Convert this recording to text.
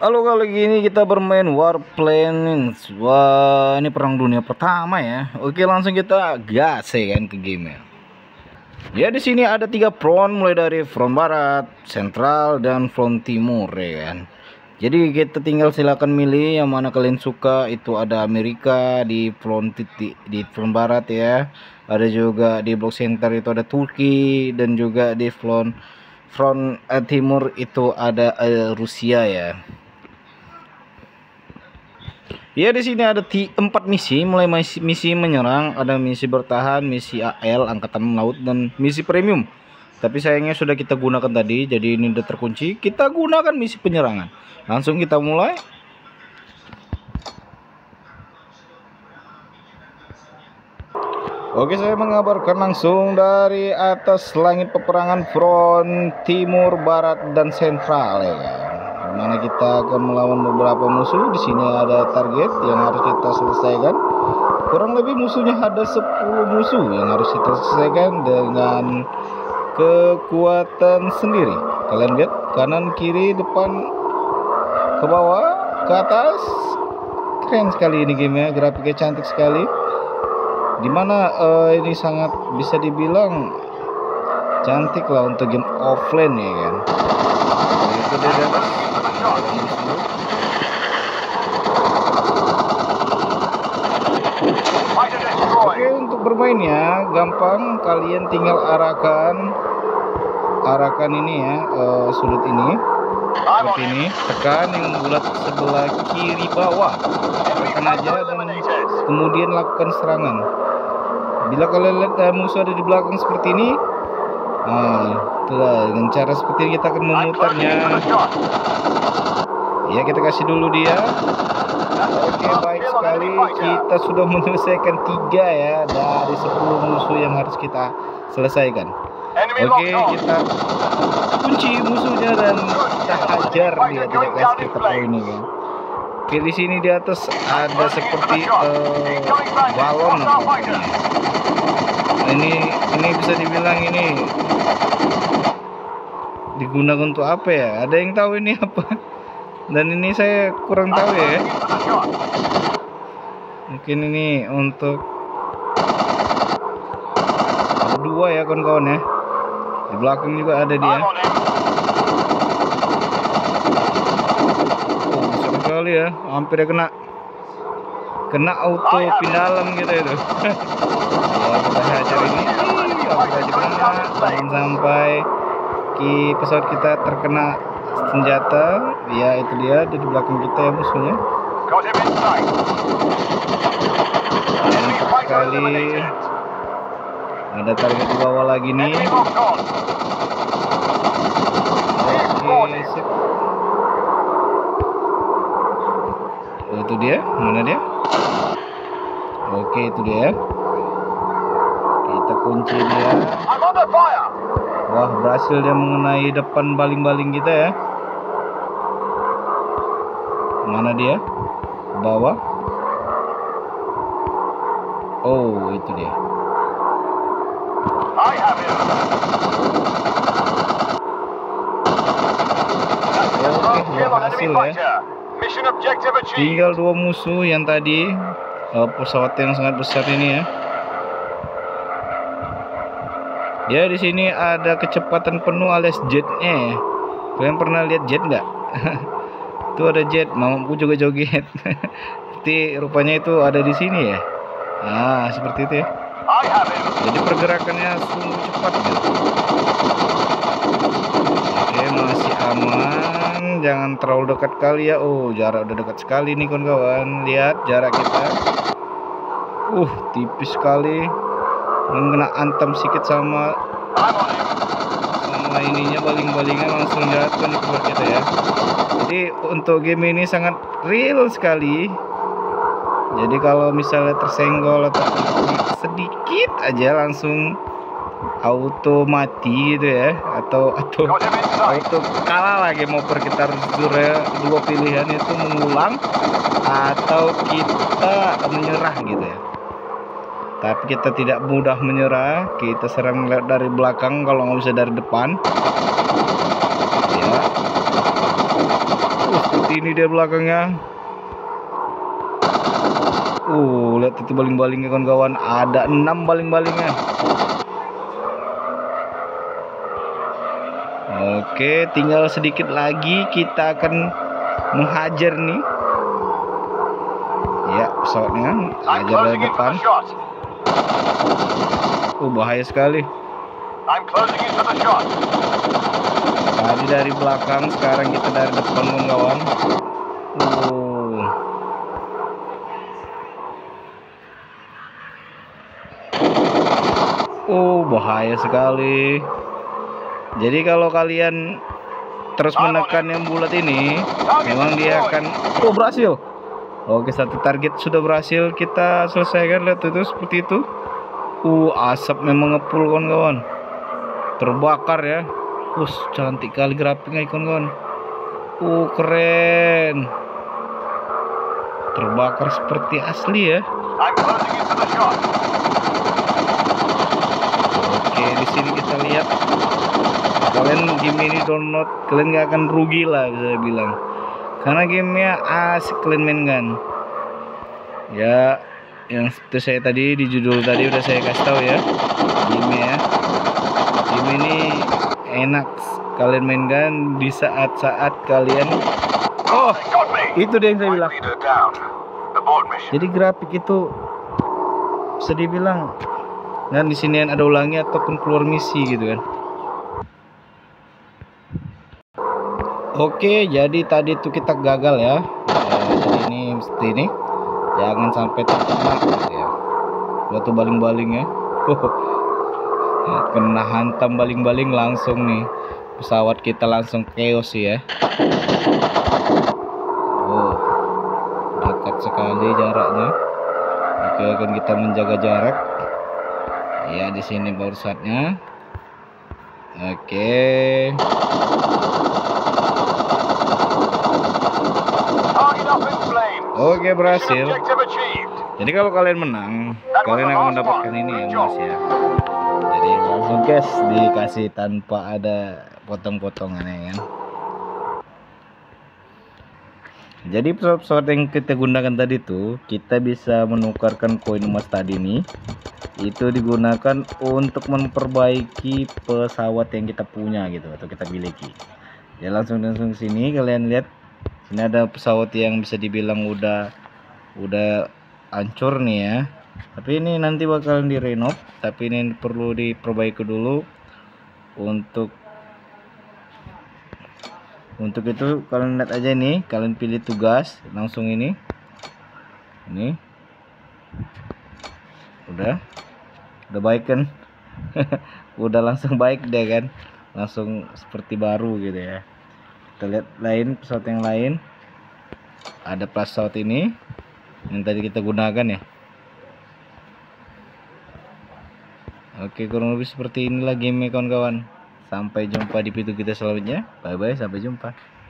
Halo, kali ini kita bermain Warplanes. Wah, ini perang dunia pertama ya. Oke, langsung kita gas ya kan ke game ya. Ya, di sini ada 3 front, mulai dari front barat, sentral, dan front timur ya kan. Jadi kita tinggal silakan milih yang mana kalian suka. Itu ada Amerika di front barat ya. Ada juga di blok center itu ada Turki, dan juga di front timur itu ada Rusia ya. Ya, di sini ada 4 misi, mulai misi menyerang, ada misi bertahan, misi AL angkatan laut, dan misi premium. Tapi sayangnya sudah kita gunakan tadi, jadi ini udah terkunci. Kita gunakan misi penyerangan. Langsung kita mulai. Oke, saya mengabarkan langsung dari atas langit peperangan front timur, barat, dan sentral ya kan. Mana kita akan melawan beberapa musuh. Di sini ada target yang harus kita selesaikan. Kurang lebih musuhnya ada 10 musuh yang harus kita selesaikan dengan kekuatan sendiri. Kalian lihat kanan, kiri, depan, ke bawah, ke atas. Keren sekali ini gamenya, grafiknya cantik sekali. Dimana ini sangat bisa dibilang cantik lah untuk game offline ya kan. Itu dia atas. Oke, untuk bermainnya gampang, kalian tinggal arahkan ini ya, sudut ini seperti ini, tekan yang bulat sebelah kiri bawah, tekan aja dan kemudian lakukan serangan. Bila kalian lihat musuh ada di belakang seperti ini, itulah dengan cara seperti ini kita akan memutarnya. Ya, kita kasih dulu dia. Oke, baik sekali, kita sudah menyelesaikan 3 ya dari 10 musuh yang harus kita selesaikan. Oke, kita kunci musuhnya dan kita hajar dia, tidak kasih kita poin ini kan. Oke, di sini di atas ada seperti balon. Ini bisa dibilang ini digunakan untuk apa ya? Ada yang tahu ini apa? Dan ini saya kurang tahu ya. Mungkin ini untuk ada 2 ya kawan-kawan ya. Di belakang juga ada dia. Oh, besar sekali ya. Hampir ya kena auto pindalam gitu itu. Ya, kita hajar ini. Jangan sampai pesawat kita terkena senjata. Ya, itu dia di belakang kita ya musuhnya. Mantap sekali. Ada target di bawah lagi nih. Oke, sip. Oh, itu dia, mana dia? Oke, itu dia. Kita kunci dia. Wah, berhasil dia mengenai depan baling-baling kita ya. Mana dia? Bawah. Oh, itu dia. Oke, berhasil ya. Tinggal 2 musuh yang tadi pesawat yang sangat besar ini ya. Ya, di sini ada kecepatan penuh alias jetnya ya. Kalian pernah lihat jet nggak? Itu ada jet, mampu juga joget. Tapi rupanya itu ada di sini ya. Nah, seperti itu ya. Jadi pergerakannya sungguh cepat ya. Oke, masih aman. Jangan terlalu dekat kali ya. Oh, jarak udah dekat sekali nih kawan-kawan. Lihat jarak kita. Tipis sekali. Kena antam sedikit sama ininya, baling-balingnya langsung jatuh nih keluar kita ya. Jadi untuk game ini sangat real sekali. Jadi kalau misalnya tersenggol atau sedikit aja langsung auto mati gitu ya, atau auto kalah lagi. Mau kita harus ya, 2 pilihan itu, mengulang atau kita menyerah gitu ya. Tapi kita tidak mudah menyerah, kita serang dari belakang kalau nggak bisa dari depan ya. Seperti Ini dia belakangnya. Lihat itu baling-balingnya kawan-kawan. Ada 6 baling-balingnya. Oke, tinggal sedikit lagi kita akan menghajar nih. Ya, pesawatnya hajar dari depan. Bahaya sekali. Tadi dari belakang, sekarang kita dari depan kawan-kawan. Bahaya sekali. Jadi kalau kalian terus menekan yang bulat ini, memang dia akan berhasil. Oke, satu target sudah berhasil kita selesaikan. Lihat itu seperti itu. Asap memang ngepul kawan-kawan. Terbakar ya. Cantik kali grafiknya kawan-kawan. Keren. Terbakar seperti asli ya. Oke, di sini kita lihat. Kalian game ini download, kalian gak akan rugi lah bisa bilang. Karena gamenya asik kalian mainkan. Ya, yang seperti saya tadi di judul tadi udah saya kasih tahu ya. Game ini enak kalian mainkan di saat-saat kalian. Itu dia yang saya bilang. Jadi grafik itu bisa dibilang, dan di sini ada ulangi ataupun keluar misi gitu kan. Oke, jadi tadi tuh kita gagal ya. Jadi ini seperti ini. Jangan sampai terkena ya. Lihat tuh baling-baling ya. Kena hantam baling-baling langsung nih. Pesawat kita langsung chaos ya. Dekat sekali jaraknya. Oke, akan kita menjaga jarak. Ya, di sini baru saatnya. Oke. Oke, berhasil. Jadi kalau kalian menang, kalian akan mendapatkan ini ya Mas ya. Jadi langsung cash dikasih tanpa ada potong-potongannya kan. Jadi pesawat-pesawat yang kita gunakan tadi tuh, kita bisa menukarkan koin emas tadi nih. Itu digunakan untuk memperbaiki pesawat yang kita punya gitu atau kita miliki. Ya langsung sini kalian lihat. Ini ada pesawat yang bisa dibilang udah hancur nih ya. Tapi ini nanti bakalan direnov, tapi ini perlu diperbaiki dulu. Untuk itu kalian lihat aja nih, kalian pilih tugas langsung ini. Udah baik kan? Udah langsung baik deh kan? Langsung seperti baru gitu ya. Kita lihat pesawat yang lain. Ada pesawat ini yang tadi kita gunakan ya. Oke, kurang lebih seperti inilah game kawan-kawan. Sampai jumpa di video kita selanjutnya. Bye bye, sampai jumpa.